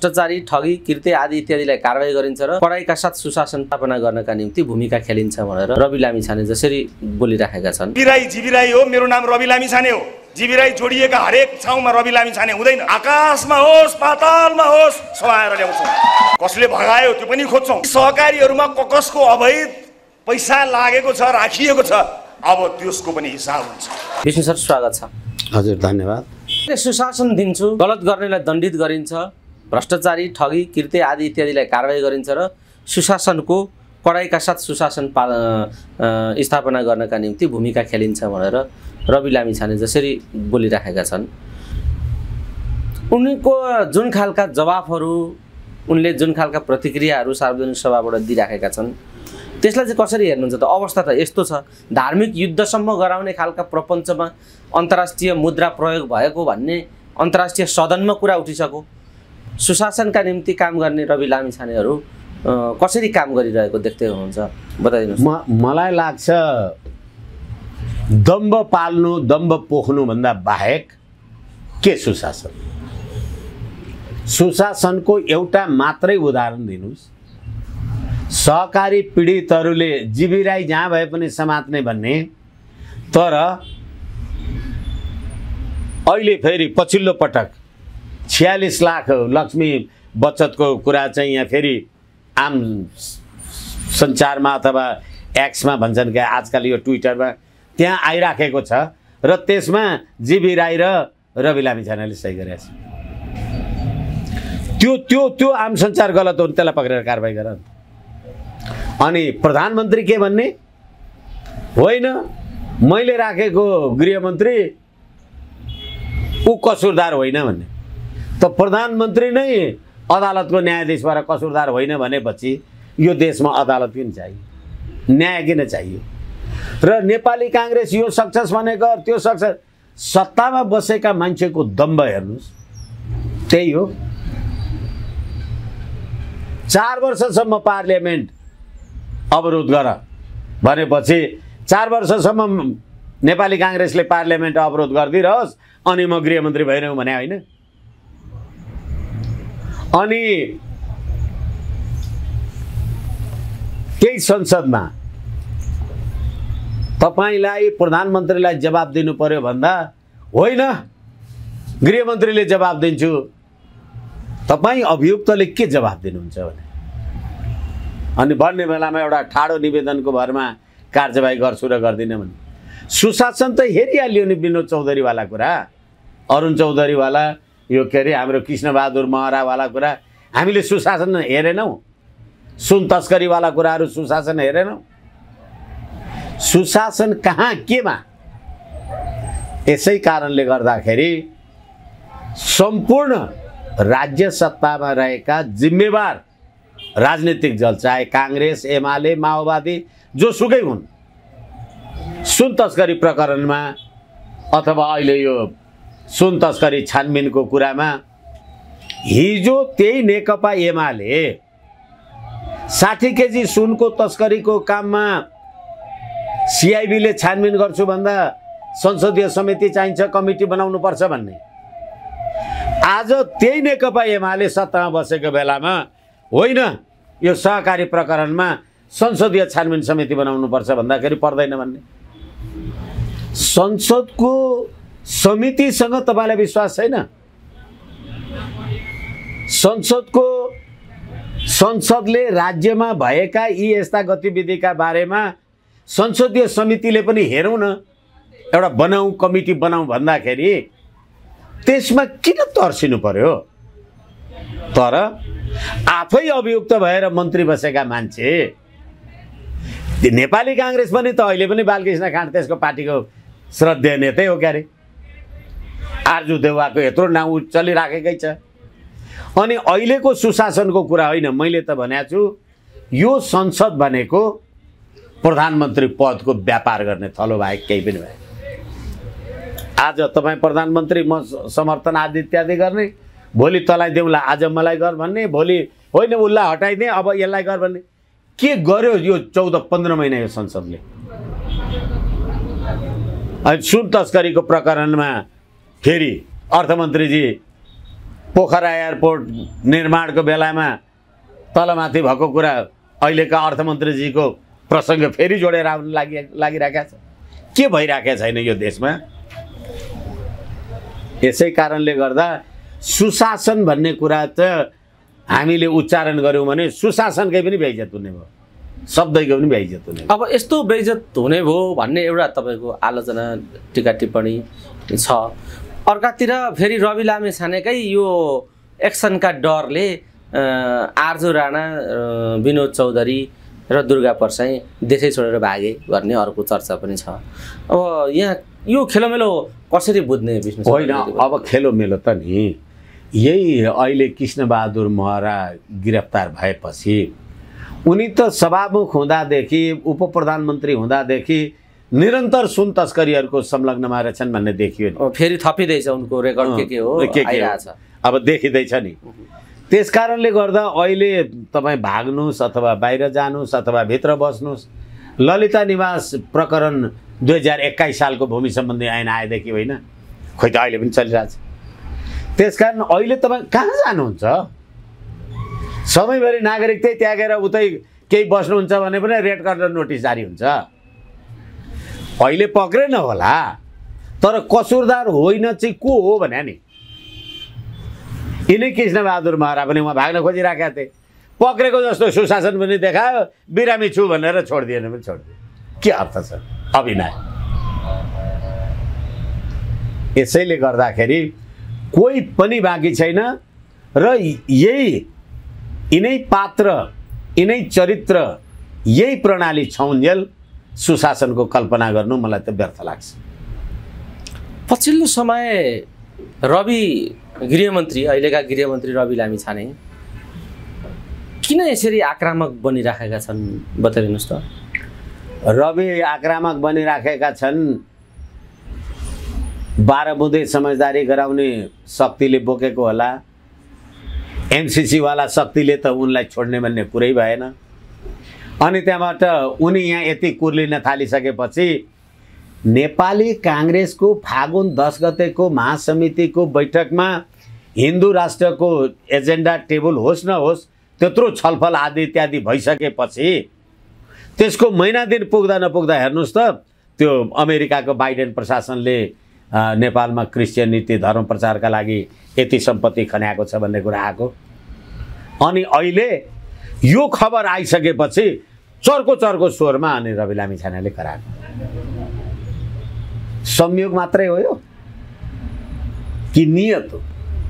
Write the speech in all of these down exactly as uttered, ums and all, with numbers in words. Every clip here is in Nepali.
भ्रष्टाचारी, ठगी, कृत्य आदि इत्यादिलाई कारबाही गरिन्छ र कडाइका साथ सुशासन स्थापना गर्नका निम्ति भूमिका खेलिन्छ भनेर रवि लामिछाने जसरी बोलिराखेका छन्। जिबी जिबी राई हो, मेरो नाम रवि लामिछाने हो। जिबी राई जोडिएका हरेक ठाउँमा रवि लामिछाने हुँदैन। आकाशमा होस् पातालमा होस् समाएर ल्याउँछौँ। कसले भगायो त्यो पनि खोज्छौँ। सहकारीहरूमा ककसको अवैध पैसा लागेको छ, राखिएको छ, अब त्यसको पनि हिसाब हुन्छ। विष्णु सर स्वागत छ। हजुर धन्यवाद। सुशासन दिन्छु, गलत गर्नेलाई दण्डित गरिन्छ, भ्रष्टाचारी, ठगी, कृत्य आदि इत्यादिलाई कारबाही गरिन्छ र सुशासनको कडाइका साथ सुशासन स्थापना गर्नका निम्ति भूमिका खेलिन्छ भनेर रवि लामिछाने जसरी बोलिराखेका छन्। उनको जुन खालका जवाफहरू, उनले जुन खालका प्रतिक्रियाहरू सार्वजनिक सभाबाट दिइराखेका छन् त्यसलाई चाहिँ कसरी हेर्नुहुन्छ त? अवस्था त यस्तो छ, धार्मिक युद्धसम्म गराउने खालका प्रपञ्चमा अन्तर्राष्ट्रिय मुद्रा प्रयोग भएको भन्ने अन्तर्राष्ट्रिय सदनमा कुरा उठिसक्यो। सुशासनका निम्ति काम गर्ने रवि लामिछानेहरू कसरी काम गरिरहेको देख्दै हुनुहुन्छ, बताइदिनुहोस्। म मलाई लाग्छ दम्ब पाल्नु, दम्ब पोख्नु भन्दा बाहेक के सुशासन? सुशासनको एउटा मात्रै उदाहरण दिनुहोस्। सहकारी पीडितहरूले जिबी राई जहाँ भए पनि समात्ने भन्ने, तर अहिले फेरि पछिल्लो पटक छयालिस लाख लक्ष्मी बचतको कुरा चाहिँ यहाँ फेरि आम सञ्चारमा अथवा एक्समा भन्छन् क्या आजकल यो ट्विटरमा त्यहाँ आइराखेको छ र त्यसमा जिबी राई र रवि लामिछानेले सही गरेका छ। त्यो त्यो त्यो आम सञ्चार गलत हो, त्यसलाई पक्रेर कारबाही गर। अनि प्रधानमन्त्री के भन्ने होइन, मैले राखेको गृहमन्त्री ऊ कसुरदार होइन भन्ने। त प्रधानमन्त्री नै अदालतको न्यायाधीशबाट कसुरदार होइन भनेपछि यो देशमा अदालत किन चाहियो, न्याय किन चाहियो? र नेपाली काङ्ग्रेस यो सक्सेस भनेको त्यो सक्सेस, सत्तामा बसेका मान्छेको दम्ब हेर्नुहोस्, त्यही हो। चार वर्षसम्म पार्लियामेन्ट अवरोध गर भनेपछि चार वर्षसम्म नेपाली काङ्ग्रेसले पार्लियामेन्ट अवरोध गरिदिरहोस् अनि म गृहमन्त्री भइरहँ भने होइन। अनि त्यही संसदमा तपाईलाई प्रधानमन्त्रीलाई जवाब दिनु पर्यो भन्दा होइन गृहमन्त्रीले जवाब दिन्छु, तपाईँ अभियुक्तले के जवाब दिनुहुन्छ भने अनि भन्ने बेलामा एउटा ठाडो निवेदनको भरमा कार्यवाही गर्छु र गर्दिनँ भने सुशासन त हेरिहाल्यो नि। विनोद चौधरीवाला कुरा, अरुण चौधरीवाला, यो के अरे हाम्रो कृष्णबहादुर महरावाला कुरा हामीले सुशासन हेरेनौँ? सुन तस्करीवाला कुराहरू सुशासन हेरेनौँ? सुशासन कहाँ केमा? यसै कारणले गर्दाखेरि सम्पूर्ण राज्य सत्तामा रहेका जिम्मेवार राजनीतिक दल, चाहे काङ्ग्रेस, एमाले, माओवादी, जोसुकै हुन्, सुन तस्करी प्रकरणमा अथवा अहिले यो सुन तस्करी छानबिनको कुरामा हिजो त्यही नेकपा एमाले साठी केजी सुनको तस्करीको काममा सिआइबीले छानबिन गर्छु भन्दा संसदीय समिति चाहिन्छ, कमिटी बनाउनु पर्छ भन्ने, आज त्यही नेकपा एमाले सत्तामा बसेको बेलामा होइन यो सहकारी प्रकरणमा संसदीय छानबिन समिति बनाउनु पर्छ भन्दाखेरि पर्दैन भन्ने। संसदको समितिसँग तपाईलाई विश्वास छैन? संसदको संसदले राज्यमा भएका यी यस्ता गतिविधिका बारेमा संसदीय समितिले पनि हेरौँ न, एउटा बनाऊ, कमिटी बनाऊ भन्दाखेरि त्यसमा किन तर्सिनु पर्यो? तर आफै अभियुक्त भएर मन्त्री बसेका मान्छे, नेपाली काङ्ग्रेस पनि त अहिले पनि बालकृष्ण खाँड त्यसको पार्टीको श्रद्धेय नेतै हो क्यारे, आरजु देउवाको यत्रो नाउँ चलिराखेकै छ। अनि अहिलेको सुशासनको कुरा होइन, मैले त भनेको छु यो संसद भनेको प्रधानमन्त्री पदको व्यापार गर्ने थलो बाहेक केही पनि भएन। आज तपाईँ प्रधानमन्त्री म समर्थन आदि इत्यादि गर्ने, भोलि तँलाई देऊला, आज मलाई गर भन्ने, भोलि होइन उसलाई हटाइदिए अब यसलाई गर भन्ने, के गर्यो यो चौध पन्ध्र महिना यो संसदले? अनि सुन तस्करीको प्रकरणमा फेरि अर्थमन्त्रीजी पोखरा एयरपोर्ट निर्माणको बेलामा तलमाथि भएको कुरा अहिलेका अर्थमन्त्रीजीको प्रसङ्ग फेरि जोडेर आउन लागि लागिरहेका छ। के भइरहेको छैन यो देशमा? यसै कारणले गर्दा सुशासन भन्ने कुरा त हामीले उच्चारण गऱ्यौँ भने सुशासनकै पनि बेइज्जत हुने भयो, शब्दैको पनि बेइज्जत हुने भयो। अब यस्तो बेइज्जत हुने भयो भन्ने एउटा तपाईँको आलोचना टिका टिप्पणी छ। अर्कातिर फेरि रवि लामिछानेकै यो एक्सनका डरले आर्जु राणा, विनोद चौधरी र दुर्गा परसाई देशै छोडेर भागे भन्ने अर्को चर्चा पनि छ। अब यहाँ यो खेलोमेलो कसरी बुझ्ने विष्णु? होइन, अब खेलोमेलो त नि यही अहिले कृष्णबहादुर महरा गिरफ्तार भएपछि उनी त सभामुख हुँदादेखि उप प्रधानमन्त्री हुँदादेखि निरन्तर सुन तस्करीहरूको संलग्नमा रहेछन् भन्ने देखियो। फेरि थपिँदैछ उनको रेकर्ड के के हो के के अब देखिँदैछ नि। त्यस कारणले गर्दा अहिले तपाईँ भाग्नुहोस् अथवा बाहिर जानुहोस् अथवा भित्र बस्नुहोस्, ललिता निवास प्रकरण दुई हजार एक्काइस सालको भूमि सम्बन्धी ऐन आएदेखि होइन, खोइ त अहिले पनि चलिरहेछ। त्यस कारण अहिले तपाईँ कहाँ जानुहुन्छ? समयभरि नागरिक त्यही त्यागेर उतै केही बस्नुहुन्छ भने पनि रेड कर्नर नोटिस जारी हुन्छ। अहिले पक्रेन होला, तर कसुरदार होइन चाहिँ को हो भने नि यिनै कृष्णबहादुर महरा पनि उहाँ भाग्न खोजिरहेका थिए। पक्रेको जस्तो सुशासन पनि देखायो, बिरामी छु भनेर छोडिदिएन पनि छोडिदियो। के अर्थ छ? अभिनय। यसैले गर्दाखेरि कोही पनि बाँकी छैन र यही यिनै पात्र, यिनै चरित्र, यही प्रणाली छौन्जेल सुशासनको कल्पना गर्नु मलाई त व्यर्थ लाग्छ। पछिल्लो समय रवि गृहमन्त्री, अहिलेका गृहमन्त्री रवि लामिछाने किन यसरी आक्रामक बनिराखेका छन् बताइदिनुहोस् त। रवि आक्रामक बनिराखेका छन्, बाह्र बुँदे समझदारी गराउने शक्तिले बोकेको होला। एमसिसीवाला शक्तिले त उनलाई छोड्ने भन्ने कुरै भएन। अनि त्यहाँबाट उनी यहाँ यति कुर्लिन थालिसकेपछि नेपाली काङ्ग्रेसको फागुन दस गतेको महासमितिको बैठकमा हिन्दू राष्ट्रको एजेन्डा टेबल होस् नहोस्, त्यत्रो छलफल आदि इत्यादि भइसकेपछि त्यसको महिना दिन पुग्दा नपुग्दा हेर्नुहोस् त त्यो अमेरिकाको बाइडेन प्रशासनले नेपालमा क्रिस्चियन नीति धर्म प्रचारका लागि यति सम्पत्ति खन्याएको छ भन्ने कुरा आएको। अनि अहिले यो खबर आइसकेपछि चर्को चर्को स्वरमा अनि रवि लामिछानेले कराएको। संयोग मात्रै हो यो कि नियत हो?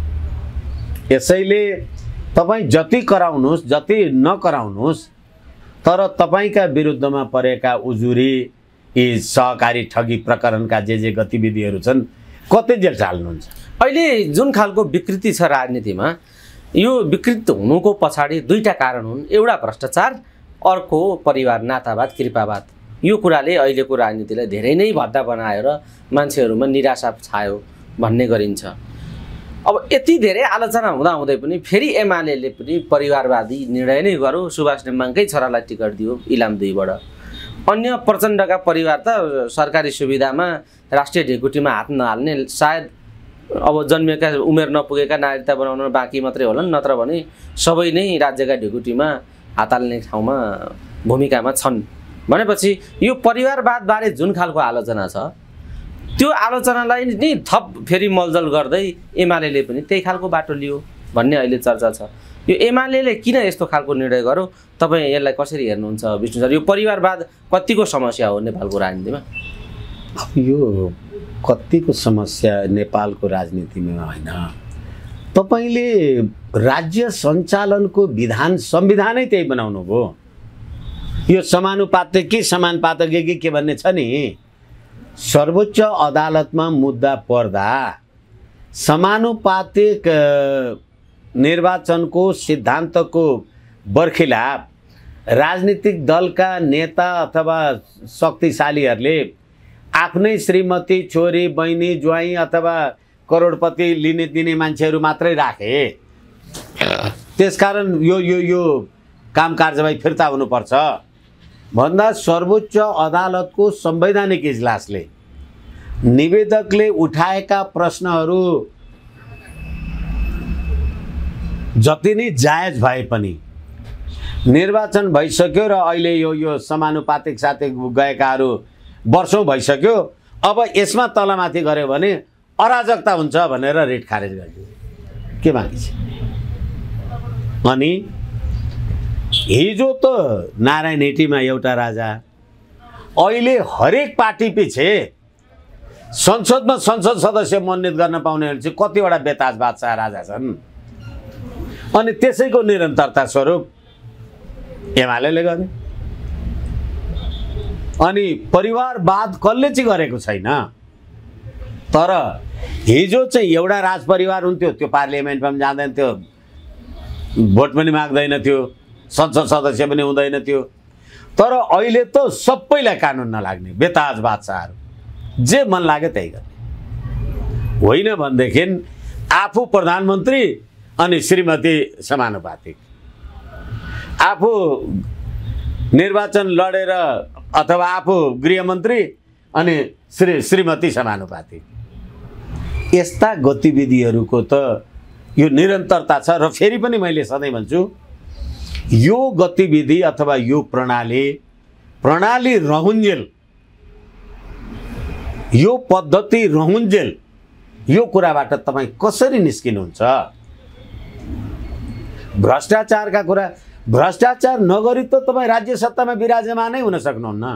यसैले तपाईँ जति कराउनुहोस्, जति नकराउनुहोस्, तर तपाईँका विरुद्धमा परेका उजुरी, यी सहकारी ठगी प्रकरणका जे जे गतिविधिहरू छन्, कतै जेल चाल्नुहुन्छ। अहिले जुन खालको विकृति छ राजनीतिमा, यो विकृति हुनुको पछाडि दुईटा कारण हुन्। एउटा भ्रष्टाचार, अर्को परिवार नातावाद, कृपावाद। यो कुराले अहिलेको राजनीतिलाई धेरै नै भद्दा बनायो र मान्छेहरूमा निराशा छायो भन्ने गरिन्छ। अब यति धेरै आलोचना हुँदा हुँदै पनि फेरि एमाले पनि परिवारवादी निर्णय नै गर्यो, सुभाष नेम्बाङकै छोरालाई टिकट दियो इलाम दुईबाट। अन्य प्रचण्डका परिवार त सरकारी सुविधामा राष्ट्रिय ढिकुटीमा हात नहाल्ने, सायद अब जन्मिएका उमेर नपुगेका नागरिकता बनाउन बाँकी मात्रै होलान्, नत्र भने सबै नै राज्यका ढिकुटीमा हात हाल्ने ठाउँमा भूमिकामा छन्। भनेपछि यो परिवारवादबारे जुन खालको आलोचना छ, त्यो आलोचनालाई नि थप फेरि मलजल गर्दै एमाले पनि त्यही खालको बाटो लियो भन्ने अहिले चर्चा छ। यो एमाले किन यस्तो खालको निर्णय गर्यो, तपाईँ यसलाई कसरी हेर्नुहुन्छ विष्णु सर? यो परिवारवाद कतिको समस्या हो नेपालको राजनीतिमा? यो कतिको समस्या नेपालको राजनीतिमा होइन, तपाईँले राज्य सञ्चालनको विधान संविधानै त्यही बनाउनु भयो। यो समानुपातिक कि समानुपातिक कि के भन्ने छ नि, सर्वोच्च अदालतमा मुद्दा पर्दा समानुपातिक निर्वाचनको सिद्धान्तको बर्खिलाफ राजनीतिक दलका नेता अथवा शक्तिशालीहरूले आफ्नै श्रीमती, छोरी, बहिनी, ज्वाइँ अथवा करोडपति लिने दिने मान्छेहरू मात्रै राखे। त्यसकारण यो यो यो काम कारबाही फिर्ता हुनुपर्छ भन्दा सर्वोच्च अदालतको संवैधानिक इजलासले निवेदकले उठाएका प्रश्नहरू जति नै जायज भए पनि निर्वाचन भइसक्यो र अहिले यो यो समानुपातिक साथै गएकाहरू वर्षौँ भइसक्यो, अब यसमा तलमाथि गऱ्यो भने अराजकता हुन्छ भनेर रिट खारेज गरिदियो। के बाँकी छ? अनि हिजो त नारायण हेटीमा एउटा राजा, अहिले हरेक पार्टी पछि संसदमा संसद सदस्य मनोनित गर्न पाउनेहरू चाहिँ कतिवटा बेताज बादशाह राजा छन्। अनि त्यसैको निरन्तरता स्वरूप एमाले गर्ने। अनि परिवारवाद कसले चाहिँ गरेको छैन, तर हिजो चाहिँ एउटा राज परिवार हुन्थ्यो, त्यो पार्लियामेन्टमा पनि जाँदैन थियो, भोट पनि माग्दैन थियो, संसद सदस्य पनि हुँदैन थियो। तर अहिले त सबैलाई कानुन नलाग्ने बेताज बादशाहहरू जे मन लाग्यो त्यही गर्ने। होइन भनेदेखि आफू प्रधानमन्त्री अनि श्रीमती समानुपातिक, आफू निर्वाचन लडेर अथवा आफू गृहमन्त्री अनि श्री श्रीमती समानुपातिक, यस्ता गतिविधिहरूको त यो निरन्तरता छ। र फेरि पनि मैले सधैँ भन्छु, यो गतिविधि अथवा यो प्रणाली प्रणाली रहन्जेल, यो पद्धति रहन्जेल, यो कुराबाट तपाईँ कसरी निस्किनुहुन्छ? भ्रष्टाचारका कुरा, भ्रष्टाचार नगरी त तपाईँ राज्य सत्तामा विराजमानै हुन सक्नुहुन्न।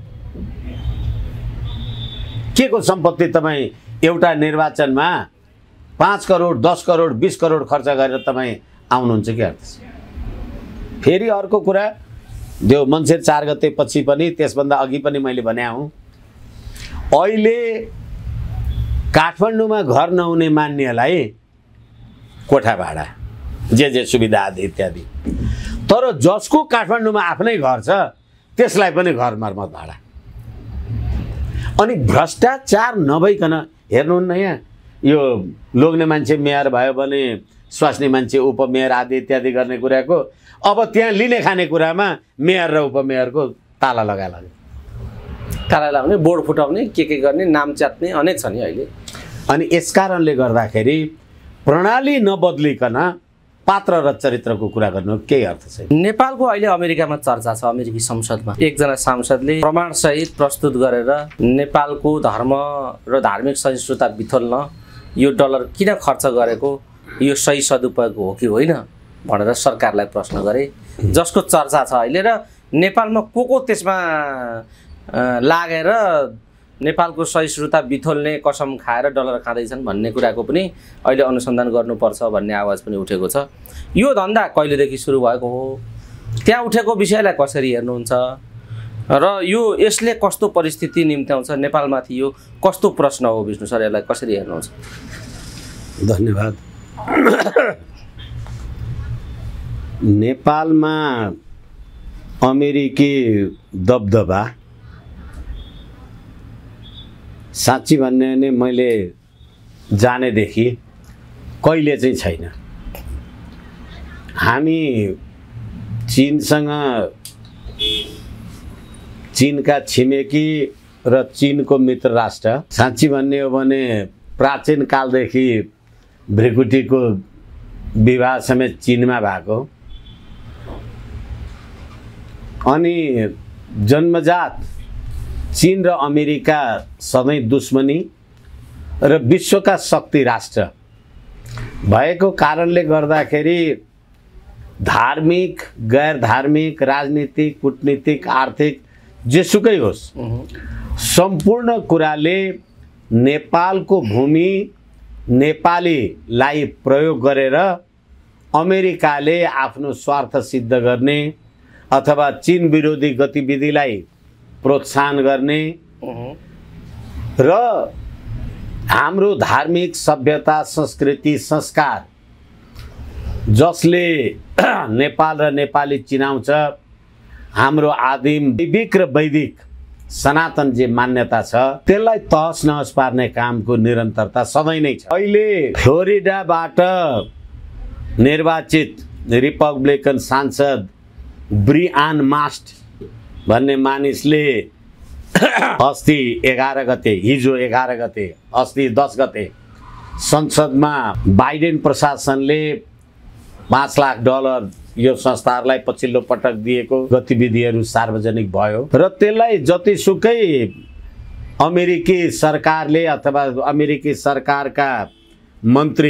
के को सम्पत्ति तपाईँ एउटा निर्वाचनमा पाँच करोड दस करोड बीस करोड खर्च गरेर तपाईँ आउनुहुन्छ के अर्थ छ? फेरि अर्को कुरा, त्यो मङ्सिर चार गते पछि पनि त्यसभन्दा अघि पनि मैले भने हुँ, अहिले काठमाडौँमा घर नहुने मान्नेलाई कोठा भाडा जे जे सुविधा आदि इत्यादि, तर जसको काठमाडौँमा आफ्नै घर छ त्यसलाई पनि घर मर्मत भाडा। अनि भ्रष्टाचार नभइकन हेर्नुहुन्न, यहाँ यो लोग्ने मान्छे मेयर भयो भने स्वास्नी मान्छे उपमेयर आदि इत्यादि गर्ने कुराको अब त्यहाँ लिने खाने कुरामा मेयर र उपमेयरको ताला लगा लाग्यो। ताला लगाउने, बोर्ड फुटाउने, के के गर्ने, नाम च्यात्ने अनेक छ नि अहिले। अनि यस कारणले गर्दाखेरि प्रणाली नबदलिकन पात्र र चरित्रको कुरा गर्नु केही अर्थ छैन। नेपालको अहिले अमेरिकामा चर्चा छ, अमेरिकी संसदमा एकजना सांसदले प्रमाणसहित प्रस्तुत गरेर नेपालको धर्म र धार्मिक सहिष्णुता बिथोल्न यो डलर किन खर्च गरेको, यो सही सदुपयोग हो कि होइन भनेर सरकारलाई प्रश्न गरे, जसको चर्चा छ अहिले। र नेपालमा को को त्यसमा लागेर नेपालको सहिष्णुता बिथोल्ने कसम खाएर डलर खाँदैछन् भन्ने कुराको पनि अहिले अनुसन्धान गर्नुपर्छ भन्ने आवाज पनि उठेको छ। यो धन्दा कहिलेदेखि सुरु भएको हो, त्यहाँ उठेको विषयलाई कसरी हेर्नुहुन्छ र यो यसले कस्तो परिस्थिति निम्त्याउँछ, नेपालमाथि यो कस्तो प्रश्न हो विष्णु सर, यसलाई कसरी हेर्नुहुन्छ? धन्यवाद। नेपालमा अमेरिकी दबदबा साँच्ची भन्ने भने मैले जानेदेखि कहिले चाहिँ छैन। हामी चीनसँग, चीनका छिमेकी र चीनको मित्र राष्ट्र, साँच्ची भन्ने हो भने प्राचीन कालदेखि भ्रिकुटीको विवाह समेत चीनमा भएको, अनि जन्मजात चीन र अमेरिका सधैँ दुश्मनी र विश्वका शक्ति राष्ट्र भएको कारणले गर्दाखेरि धार्मिक, गैर धार्मिक, राजनीतिक, कूटनीतिक, आर्थिक जेसुकै होस्, सम्पूर्ण कुराले नेपालको भूमि नेपालीलाई प्रयोग गरेर अमेरिकाले आफ्नो स्वार्थ सिद्ध गर्ने अथवा चीन विरोधी गतिविधिलाई प्रोत्साहन गर्ने र हाम्रो धार्मिक सभ्यता, संस्कृति, संस्कार जसले नेपाल र नेपाली चिनाउँछ, हाम्रो आदिम वैदिक र वैदिक सनातन जे मान्यता छ त्यसलाई तहस नहस पार्ने कामको निरन्तरता सधैँ नै छ। अहिले फ्लोरिडाबाट निर्वाचित रिपब्लिकन सांसद ब्रिआन मास्ट भन्ने मानिसले अस्ति एघार गते, हिजो एघार गते, अस्ति दस गते संसदमा बाइडेन प्रशासनले पाँच लाख डलर यो संस्थाहरूलाई पछिल्लो पटक दिएको गतिविधिहरू सार्वजनिक भयो र त्यसलाई जतिसुकै अमेरिकी सरकारले अथवा अमेरिकी सरकारका मन्त्री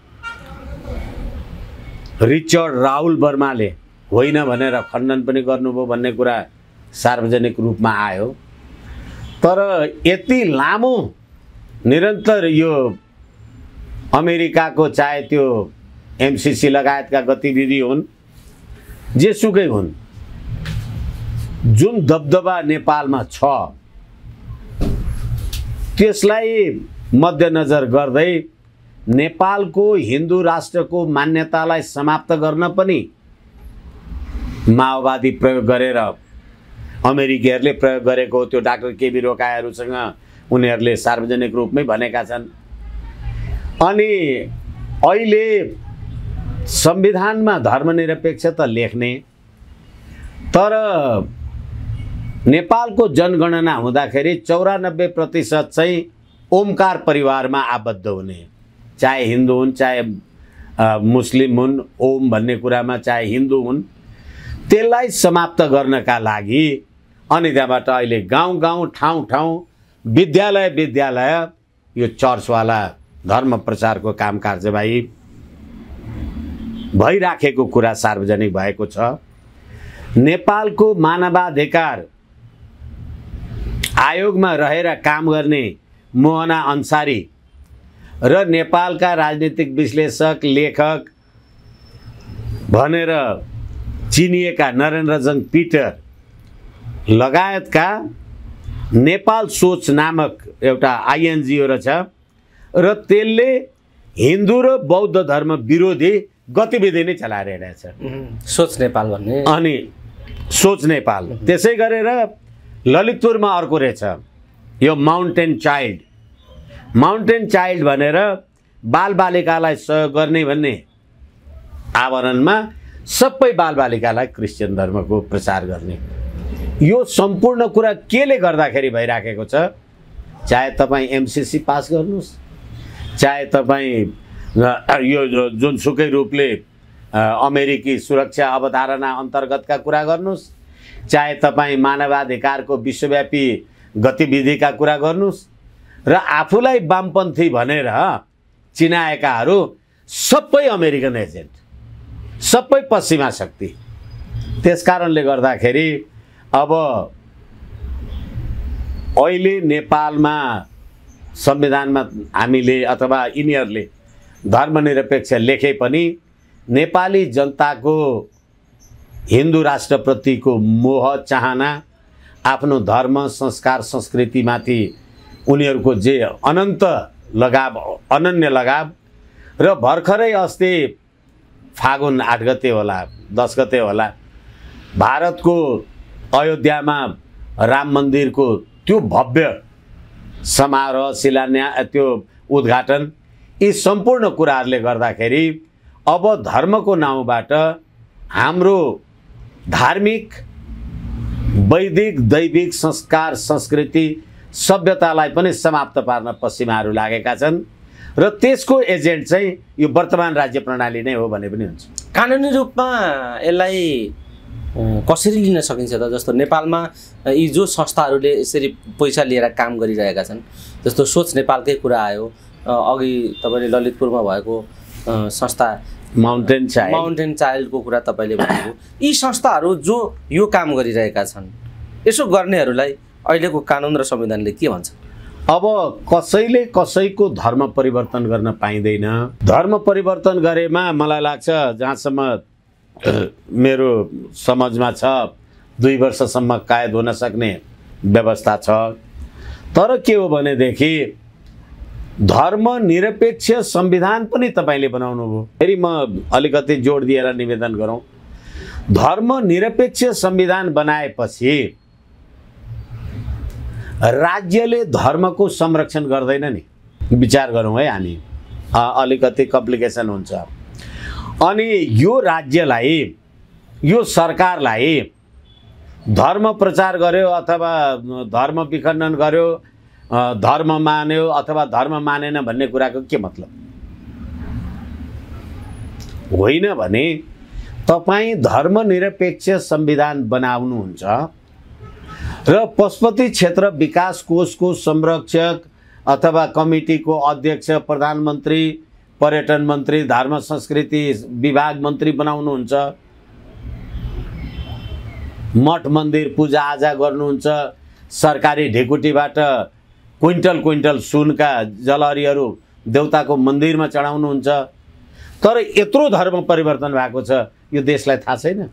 रिचर्ड राहुल वर्माले होइन भनेर खण्डन पनि गर्नुभयो भन्ने कुरा सार्वजनिक रूपमा आयो। तर यति लामो निरन्तर यो अमेरिकाको चाहे त्यो एमसिसी लगायतका गतिविधि हुन् जेसुकै हुन्, जुन दबदबा नेपालमा छ त्यसलाई मध्यनजर गर्दै नेपालको हिन्दू राष्ट्रको मान्यतालाई समाप्त गर्न पनि माओवादी प्रयोग गरेर अमेरिकीहरूले प्रयोग गरेको त्यो डाक्टर केबी रोकाहरूसँग उनीहरूले सार्वजनिक रूपमै भनेका छन्। अनि अहिले संविधानमा धर्मनिरपेक्षता लेख्ने तर नेपालको जनगणना हुँदाखेरि चौरानब्बे प्रतिशत चाहिँ ओमकार परिवारमा आबद्ध हुने, चाहे हिन्दू हुन् चाहे मुस्लिम हुन्, ओम भन्ने कुरामा चाहे हिन्दू हुन्, त्यसलाई समाप्त गर्नका लागि अनि त्यहाँबाट अहिले गाउँ गाउँ ठाउँ ठाउँ विद्यालय विद्यालय यो चर्चवाला धर्म प्रचारको काम कार्यवाही भइराखेको कुरा सार्वजनिक भएको छ। नेपालको मानवाधिकार आयोगमा रहेर काम गर्ने मोहना अन्सारी र नेपालका राजनीतिक विश्लेषक लेखक भनेर चिनिएका नरेन्द्रजङ पिटर लगायतका नेपाल सोच नामक एउटा आइएनजिओ रहेछ र त्यसले हिन्दू र बौद्ध धर्म विरोधी गतिविधि नै चलाइरहेछ, सोच नेपाल भन्ने। अनि सोच नेपाल त्यसै गरेर ललितपुरमा अर्को रहेछ यो माउन्टेन चाइल्ड, माउन्टेन चाइल्ड भनेर बालबालिकालाई सहयोग गर्ने भन्ने आवरणमा सबै बालबालिकालाई क्रिस्चियन धर्मको प्रचार गर्ने। यो सम्पूर्ण कुरा केले गर्दाखेरि भइराखेको छ? चाहे तपाईँ एमसिसी पास गर्नुहोस्, चाहे तपाईँ यो जुनसुकै रूपले अमेरिकी सुरक्षा अवधारणा अन्तर्गतका कुरा गर्नुहोस्, चाहे तपाईँ मानवाधिकारको विश्वव्यापी गतिविधिका कुरा गर्नुहोस्, र आफूलाई वामपन्थी भनेर चिनाएकाहरू सबै अमेरिकन एजेन्ट, सबै पश्चिमा शक्ति। त्यसकारणले गर्दाखेरि अब अहिले नेपालमा संविधानमा हामीले अथवा यिनीहरूले धर्मनिरपेक्ष लेखे पनि नेपाली जनताको हिन्दू राष्ट्रप्रतिको मोह चाहना, आफ्नो धर्म संस्कार संस्कृतिमाथि उनीहरूको जे अनन्त लगाव, अनन्य लगाव र भर्खरै अस्ति फागुन आठ गते होला दस गते होला भारतको अयोध्यामा राम मन्दिरको त्यो भव्य समारोह शिलान्यास त्यो उद्घाटन, यी सम्पूर्ण कुराहरूले गर्दाखेरि अब धर्मको नाउँबाट हाम्रो धार्मिक वैदिक दैविक संस्कार संस्कृति सभ्यतालाई पनि समाप्त पार्न पश्चिमाहरू लागेका छन् र त्यसको एजेन्ट चाहिँ यो वर्तमान राज्य प्रणाली नै हो भने पनि हुन्छ। कानुनी रूपमा यसलाई कसरी लिन सकिन्छ त? जस्तो नेपालमा यी जो संस्थाहरूले यसरी पैसा लिएर काम गरिरहेका छन्, जस्तो सोच नेपालकै कुरा आयो, अघि तपाईँले ललितपुरमा भएको संस्था माउन्टेन चाइल्ड माउन्टेन चाइल्डको कुरा तपाईँले भन्नुभयो, यी संस्थाहरू जो यो काम गरिरहेका छन्, यसो गर्नेहरूलाई अहिलेको कानुन र संविधानले के भन्छ? अब कसैले कसैको धर्म परिवर्तन गर्न पाइँदैन। धर्म परिवर्तन गरेमा मलाई लाग्छ जहाँसम्म मेरो समझमा छ दुई वर्षसम्म कैद हुन सक्ने व्यवस्था छ। तर के हो भनेदेखि धर्मनिरपेक्ष संविधान पनि तपाईँले बनाउनु भयो। फेरि म अलिकति जोड दिएर निवेदन गरौँ, धर्मनिरपेक्ष संविधान बनाएपछि राज्यले धर्मको संरक्षण गर्दैन नि, विचार गरौँ है हामी, अलिकति कम्प्लिकेसन हुन्छ। अनि यो राज्यलाई यो सरकारलाई धर्म प्रचार गर्यो अथवा धर्म विखण्डन गर्यो, धर्म मान्यो अथवा धर्म मानेन भन्ने कुराको के मतलब? होइन भने तपाईँ धर्मनिरपेक्ष संविधान बनाउनुहुन्छ र पशुपति क्षेत्र विकास कोषको संरक्षक अथवा कमिटीको अध्यक्ष, प्रधानमन्त्री, पर्यटन मन्त्री, धर्म संस्कृति विभाग मन्त्री बनाउनुहुन्छ, मठ मन्दिर पूजाआजा गर्नुहुन्छ, सरकारी ढेकुटीबाट क्विन्टल क्विन्टल सुनका जलहरीहरू देउताको मन्दिरमा चढाउनुहुन्छ, तर यत्रो धर्म परिवर्तन भएको छ यो देशलाई थाहा छैन?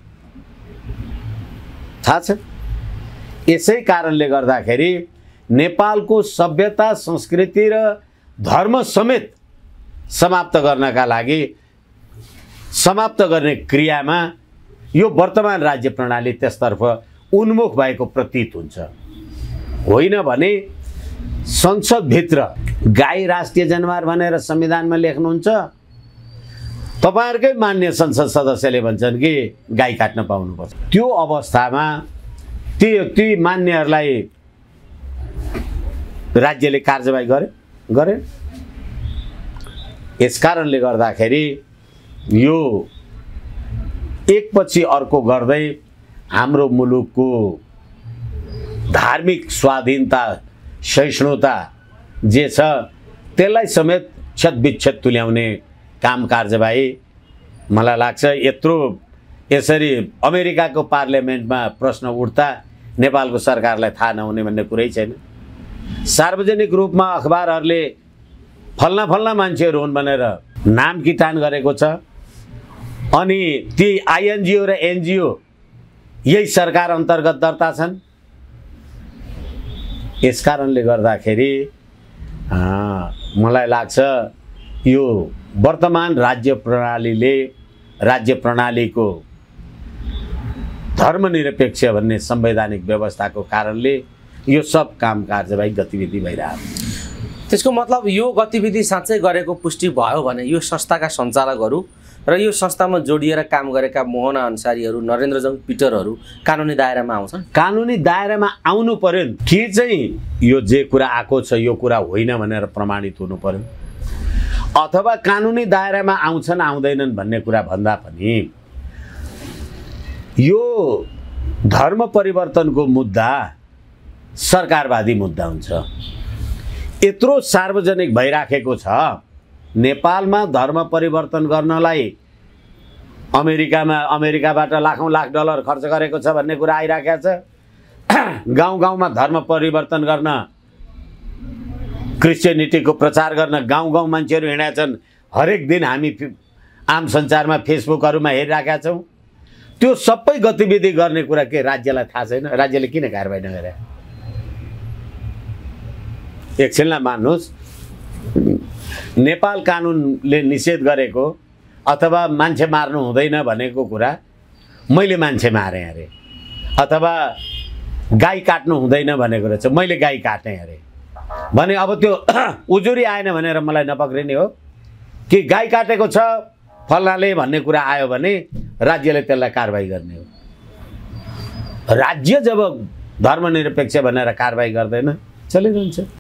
थाहा छ। यसै कारणले गर्दाखेरि नेपालको सभ्यता, संस्कृति र धर्म समेत समाप्त गर्नका लागि समाप्त गर्ने क्रियामा यो वर्तमान राज्य प्रणाली त्यसतर्फ उन्मुख भएको प्रतीत हुन्छ। होइन भने संसदभित्र गाई राष्ट्रिय जनावर भनेर संविधानमा लेख्नुहुन्छ, तपाईहरुकै मान्य संसद सदस्यले भन्छन् कि गाई काट्न पाउनुपर्छ। त्यो अवस्थामा ती ती मान्यहरूलाई राज्यले कारबाही गरे गरे यसकारणले गर्दाखेरि यो एकपछि अर्को गर्दै हाम्रो मुलुकको धार्मिक स्वाधीनता, सहिष्णुता जे छ त्यसलाई समेत छेदविच्छेद तुल्याउने काम कारबाही मलाई लाग्छ यत्रो यसरी अमेरिकाको पार्लियामेन्टमा प्रश्न उठ्दा नेपालको सरकारलाई थाहा नहुने भन्ने कुरै छैन। सार्वजनिक रूपमा अखबारहरूले फल्ना फल्ना मान्छेहरू हुन् भनेर नाम किटान गरेको छ, अनि ती आइएनजिओ र एनजिओ यही सरकार अन्तर्गत दर्ता छन्। यसकारणले गर्दाखेरि मलाई लाग्छ यो वर्तमान राज्य प्रणालीले राज्य प्रणालीको धर्मनिरपेक्ष भन्ने संवैधानिक व्यवस्थाको कारणले यो सब काम कारबाही गतिविधि भइरहेको छ। त्यसको मतलब यो गतिविधि साँच्चै गरेको पुष्टि भयो भने यो संस्थाका सञ्चालकहरू र यो संस्थामा जोडिएर काम गरेका मोहन अन्सारीहरू, नरेन्द्रजङ पिटरहरू कानुनी दायरामा आउँछन्। कानुनी दायरामा आउनु पर्यो कि चाहिँ यो जे कुरा आएको छ यो कुरा होइन भनेर प्रमाणित हुनु पर्यो, अथवा कानुनी दायरामा आउँछन् आउँदैनन् भन्ने कुरा भन्दा पनि यो धर्म परिवर्तनको मुद्दा सरकारवादी मुद्दा हुन्छ। यत्रो सार्वजनिक भइराखेको छ, नेपालमा धर्म परिवर्तन गर्नलाई अमेरिकामा अमेरिकाबाट लाखौं लाख डलर खर्च गरेको छ भन्ने कुरा आइराखेको छ। गाउँ गाउँमा धर्म परिवर्तन गर्न, क्रिस्चियनिटीको प्रचार गर्न गाउँ गाउँ मान्छेहरू हिँडेका छन्। हरेक दिन हामी आम सञ्चारमा फेसबुकहरूमा हेरिराखेका छौँ। त्यो सबै गतिविधि गर्ने कुरा के राज्यलाई थाहा छैन? राज्यले किन कारबाही नगरे? एकछिनलाई मान्नुहोस्, नेपाल कानुनले निषेध गरेको अथवा मान्छे मार्नु हुँदैन भनेको कुरा मैले मान्छे मारेँ अरे, अथवा गाई काट्नु हुँदैन भनेको रहेछ मैले गाई काटेँ अरे भने अब त्यो उजुरी आएन भनेर मलाई नपक्रिने हो कि गाई काटेको छ फल्नाले भन्ने कुरा आयो भने राज्यले त्यसलाई कारबाही गर्ने हो। राज्य जब धर्मनिरपेक्ष भनेर कारबाही गर्दैन चलिरहन्छ।